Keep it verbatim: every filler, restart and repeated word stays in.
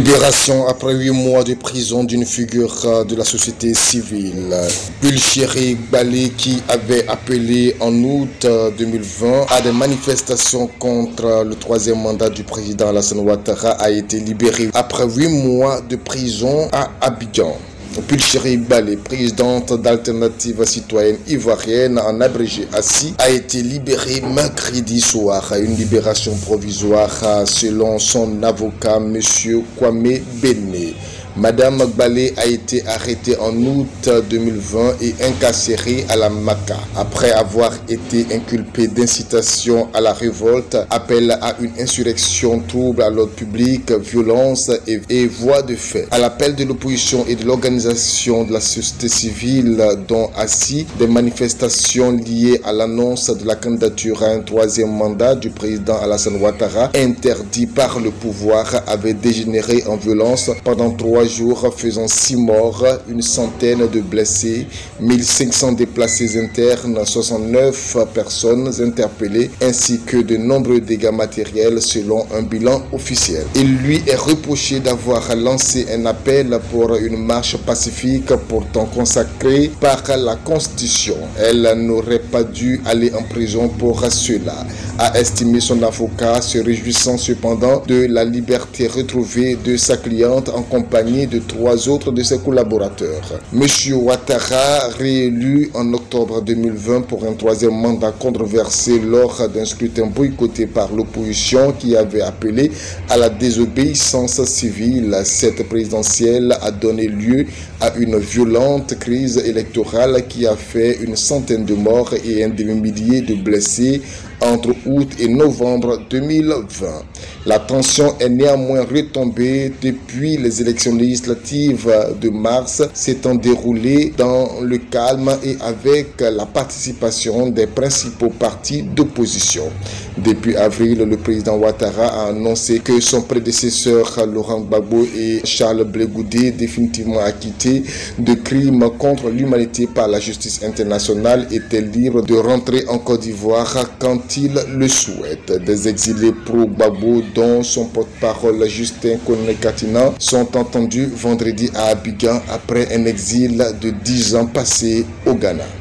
Libération après huit mois de prison d'une figure de la société civile. Pulchéri Balé, qui avait appelé en août deux mille vingt à des manifestations contre le troisième mandat du président Alassane Ouattara, a été libéré après huit mois de prison à Abidjan. Pulchéri Balé, présidente d'Alternative Citoyenne Ivoirienne, en abrégé ACI, a été libérée mercredi soir. Une libération provisoire selon son avocat, M. Kwame Bené. Madame Balé a été arrêtée en août deux mille vingt et incarcérée à la Maka après avoir été inculpée d'incitation à la révolte, appel à une insurrection, trouble à l'ordre public, violence et, et voie de fait. À l'appel de l'opposition et de l'organisation de la société civile, dont ACI, des manifestations liées à l'annonce de la candidature à un troisième mandat du président Alassane Ouattara, interdit par le pouvoir, avaient dégénéré en violence pendant trois jours, faisant six morts, une centaine de blessés, mille cinq cents déplacés internes, soixante-neuf personnes interpellées, ainsi que de nombreux dégâts matériels selon un bilan officiel. Il lui est reproché d'avoir lancé un appel pour une marche pacifique pourtant consacrée par la Constitution. Elle n'aurait pas dû aller en prison pour cela, a estimé son avocat, se réjouissant cependant de la liberté retrouvée de sa cliente en compagnie de trois autres de ses collaborateurs. Monsieur Ouattara, réélu en octobre deux mille vingt pour un troisième mandat controversé lors d'un scrutin boycotté par l'opposition qui avait appelé à la désobéissance civile. Cette présidentielle a donné lieu à une violente crise électorale qui a fait une centaine de morts et un demi-millier de blessés entre août et novembre deux mille vingt. La tension est néanmoins retombée depuis les élections législatives de mars, s'étant déroulées dans le calme et avec la participation des principaux partis d'opposition. Depuis avril, le président Ouattara a annoncé que son prédécesseur Laurent Gbagbo et Charles Blé Goudé, définitivement acquittés de crimes contre l'humanité par la justice internationale, étaient libres de rentrer en Côte d'Ivoire quand ils le souhaitent. Des exilés pro-Gbagbo, dont son porte-parole Justin Koné-Katina, sont entendus vendredi à Abidjan après un exil de dix ans passé au Ghana.